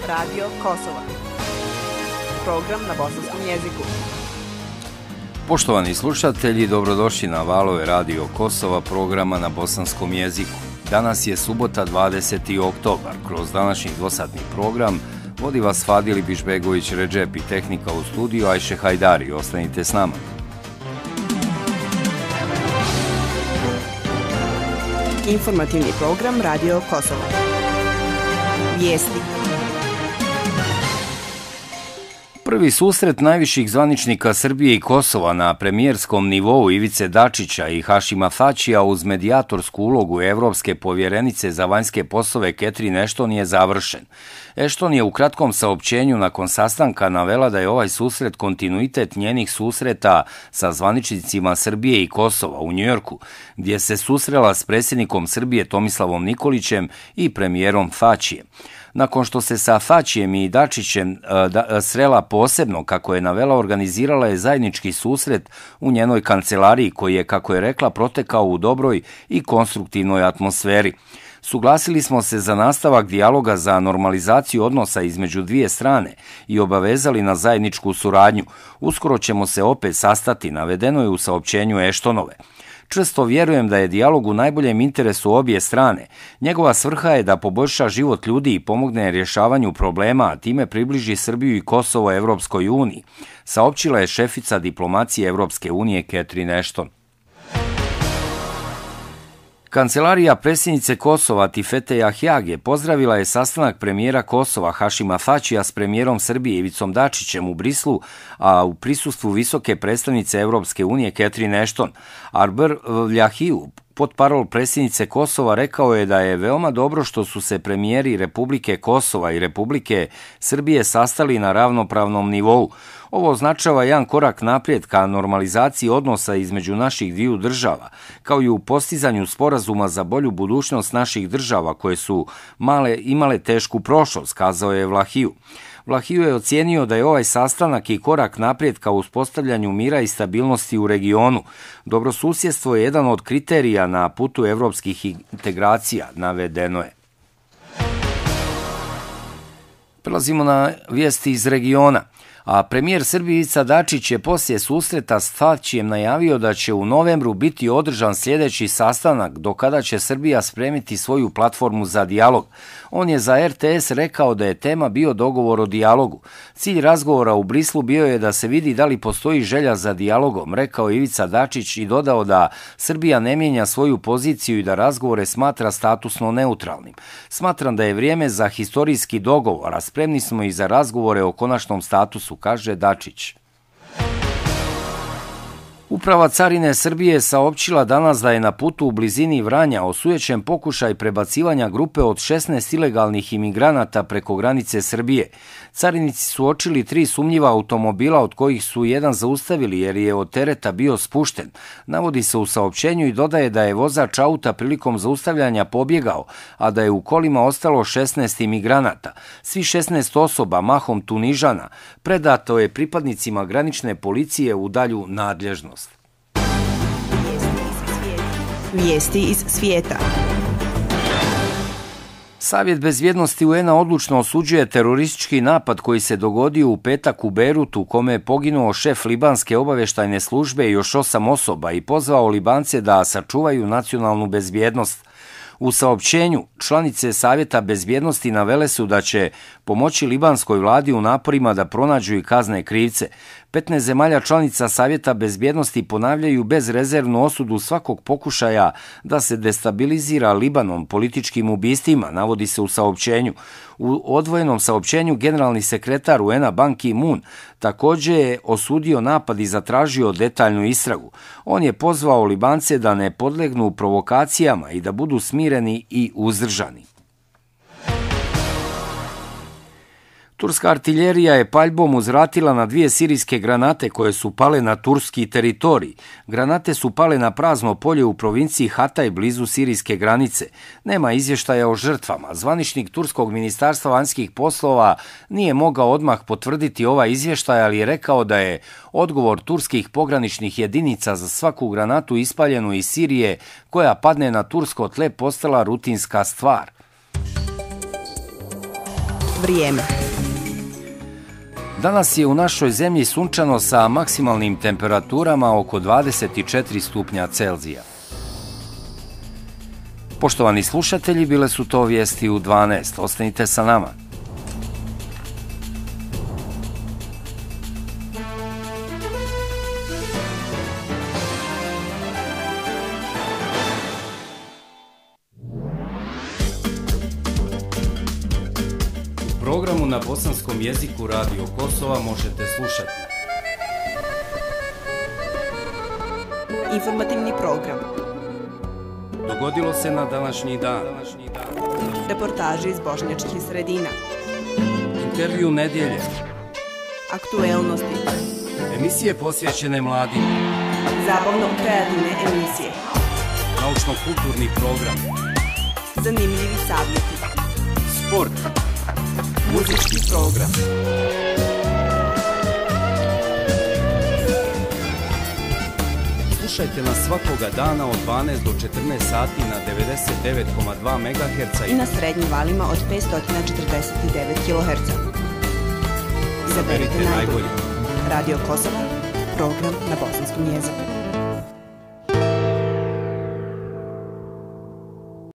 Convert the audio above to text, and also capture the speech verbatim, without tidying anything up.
Radio Kosova. Program na bosanskom jeziku. Poštovani slušatelji, dobrodošli na valove Radio Kosova, programa na bosanskom jeziku. Danas je subota, dvadeseti oktobar. Kroz današnji dvosatni program vodi vas Fadil Bišbegović Redžep i tehnika u studiju Ajše Hajdari. Ostanite s nama. Informativni program Radio Kosova. Vijesti. Prvi susret najviših zvaničnika Srbije i Kosova na premijerskom nivou Ivice Dačića i Hašima Tačija uz medijatorsku ulogu evropske povjerenice za vanjske poslove Catherine Ashton je završen. Ashton je u kratkom saopćenju nakon sastanka navela da je ovaj susret kontinuitet njenih susreta sa zvaničnicima Srbije i Kosova u Njujorku, gdje se susrela s predsjednikom Srbije Tomislavom Nikolićem i premijerom Tačijem. Nakon što se sa Tačijem i Dačićem da, srela posebno, kako je navela, organizirala je zajednički susret u njenoj kancelariji koji je, kako je rekla, protekao u dobroj i konstruktivnoj atmosferi. Suglasili smo se za nastavak dijaloga za normalizaciju odnosa između dvije strane i obavezali na zajedničku suradnju. Uskoro ćemo se opet sastati, navedeno je u saopćenju Ashtonove. Čvrsto vjerujem da je dijalog u najboljem interesu obje strane. Njegova svrha je da poboljša život ljudi i pomogne rješavanju problema, a time približi Srbiju i Kosovo Evropskoj uniji, saopćila je šefica diplomacije Evropske unije Catherine Ashton. Kancelarija predsjednice Kosova Tifete Jahjage pozdravila je sastanak premijera Kosova Hašima Tačija s premijerom Srbije Ivicom Dačićem u Brislu, a u prisustvu visoke predstavnice Evropske unije Catherine Ashton. Arber Vljahiju, potparol predsjednice Kosova, rekao je da je veoma dobro što su se premijeri Republike Kosova i Republike Srbije sastali na ravnopravnom nivou. Ovo označava jedan korak naprijed ka normalizaciji odnosa između naših dviju država, kao i u postizanju sporazuma za bolju budućnost naših država koje su male, imale tešku prošlost, kazao je Vljahiju. Vljahiju je ocijenio da je ovaj sastanak i korak naprijed ka uspostavljanju mira i stabilnosti u regionu. Dobrosusjedstvo je jedan od kriterija na putu evropskih integracija, navedeno je. Prelazimo na vijesti iz regiona. A premijer Srbije Ivica Dačić je poslije susreta s Tačijem najavio da će u novembru biti održan sljedeći sastanak do kada će Srbija spremiti svoju platformu za dijalog. On je za R T S rekao da je tema bio dogovor o dijalogu. Cilj razgovora u Brislu bio je da se vidi da li postoji želja za dijalogom, rekao Ivica Dačić i dodao da Srbija ne mijenja svoju poziciju i da razgovore smatra statusno neutralnim. Smatram da je vrijeme za historijski dogovor, a spremni smo i za razgovore o konačnom statusu, kaže Dačić. Uprava Carine Srbije saopćila danas da je na putu u blizini Vranja osujećen pokušaj prebacivanja grupe od šesnaest ilegalnih imigranata preko granice Srbije. Carinici su uočili tri sumnjiva automobila, od kojih su jedan zaustavili jer je od tereta bio spušten. Navodi se u saopćenju i dodaje da je vozač auta prilikom zaustavljanja pobjegao, a da je u kolima ostalo šesnaest imigranata. Svi šesnaest osoba, mahom Tunižana, predato je pripadnicima granične policije u dalju nadležnost. Vijesti iz svijeta. Savjet bezbjednosti U N-a odlučno osuđuje teroristički napad koji se dogodio u petak u Bejrutu, u kome je poginuo šef libanske obavještajne službe i još osam osoba, i pozvao Libance da sačuvaju nacionalnu bezbjednost. U saopćenju članice Savjeta bezbjednosti navele su da će pomoći libanskoj vladi u naporima da pronađu i kazne krivce. petnaest zemalja članica Savjeta bezbjednosti ponavljaju bezrezervnu osudu svakog pokušaja da se destabilizira Libanon političkim ubistvima, navodi se u saopćenju. U odvojenom saopćenju generalni sekretar U N-a Ban Ki-moon također je osudio napad i zatražio detaljnu istragu. On je pozvao Libance da ne podlegnu provokacijama i da budu smireni i uzdržani. Turska artiljerija je paljbom uzvratila na dvije sirijske granate koje su pale na turski teritorij. Granate su pale na prazno polje u provinciji Hatay blizu sirijske granice. Nema izvještaja o žrtvama. Zvaničnik turskog ministarstva vanjskih poslova nije mogao odmah potvrditi ovaj izvještaj, ali je rekao da je odgovor turskih pograničnih jedinica za svaku granatu ispaljenu iz Sirije koja padne na tursko tle postala rutinska stvar. Vrijeme. Danas je u našoj zemlji sunčano sa maksimalnim temperaturama oko dvadeset četiri stupnja Celzija. Poštovani slušatelji, bile su to vijesti u dvanaest. Ostanite sa nama. U programu na bosanskom jeziku Radio Kosova možete slušati Informativni program. Dogodilo se na današnji dan. Reportaže iz bošnjačkih sredina. Intervju nedjelje. Aktuelnosti. Emisije posvećene mladima. Zabavno-kreativne emisije. Naučno-kulturni program. Zanimljivi savjeti. Sport. Muzički program. Slušajte nas svakoga dana od dvanaest do četrnaest sati na devedeset devet zarez dva megaherca i na srednjim valima od petsto četrdeset devet kiloherca. Izaberite najbolje. Radio Kosova, program na bosanskom jeziku.